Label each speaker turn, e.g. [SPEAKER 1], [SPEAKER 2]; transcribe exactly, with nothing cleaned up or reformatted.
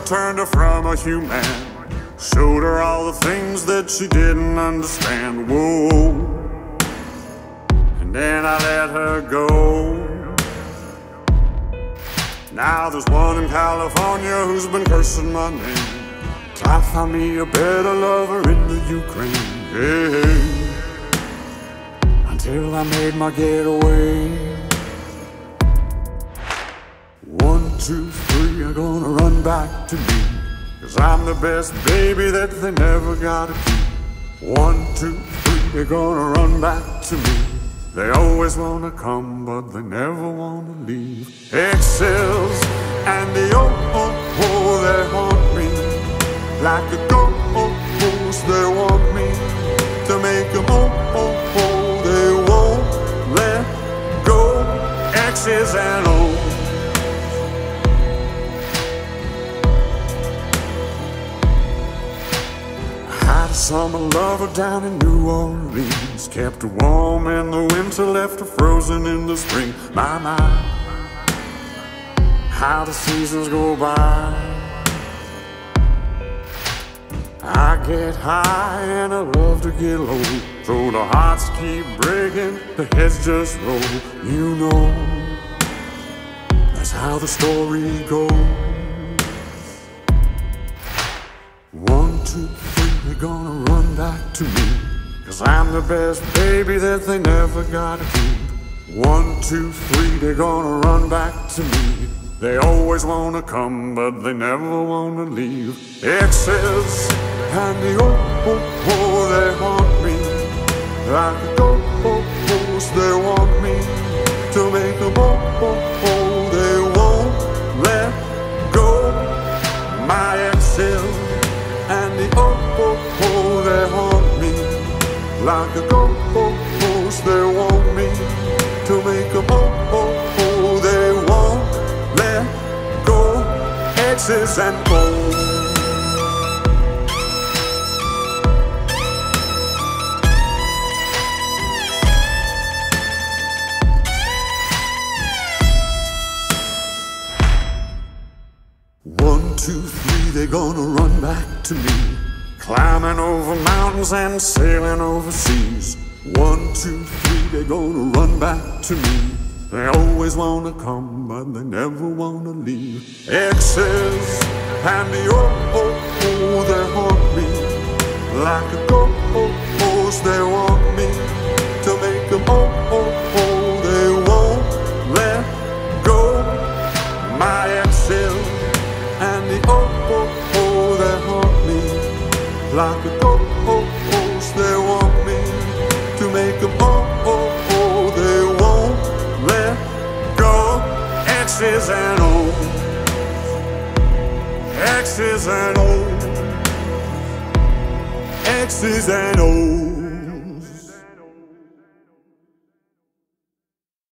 [SPEAKER 1] turned her from a human. Showed her all the things that she didn't understand. Whoa. And then I let her go. Now there's one in California who's been cursing my name. I found me a better lover in the Ukraine. Hey. Until I made my getaway. One, two, three, are gonna run back to me. Cause I'm the best baby that they never gotta keep. One, two, three, they're gonna run back to me. They always wanna come, but they never wanna leave. Exes and the Ohs, they haunt me. Like a ghost, they want me to make them oh, oh, oh. They won't let go. Exes and Ohs. Summer lover down in New Orleans. Kept her warm in the winter, left her frozen in the spring. My, my, how the seasons go by. I get high and I love to get low. Though the hearts keep breaking, the heads just roll. You know, that's how the story goes. One, two, three, they're gonna run back to me. Cause I'm the best baby that they never gotta keep. One, two, three, they're gonna run back to me. They always wanna come, but they never wanna leave. Exes and the oh, oh, oh, they haunt me. Like a ghost, they want me to make them oh, oh, oh. They won't let go. My exes and the oh, oh, oh, they haunt me. Like a ghost, they want me to make them oh, oh, oh. They won't let go. Exes and Ohs. One, two, three, they're gonna run back to me. Climbing over mountains and sailing over seas. One, two, three, they're gonna run back to me. They always wanna come, but they never wanna leave. Exes and the oh, oh, oh, they haunt me. Like a ghost, they want me to make them oh, oh, oh. They won't let go. My exes and the oh, oh, oh, they haunt me. Like a ghost, they want me to make them oh, oh, oh. They won't let go. Exes and Ohs. Exes and Ohs. Exes and Ohs.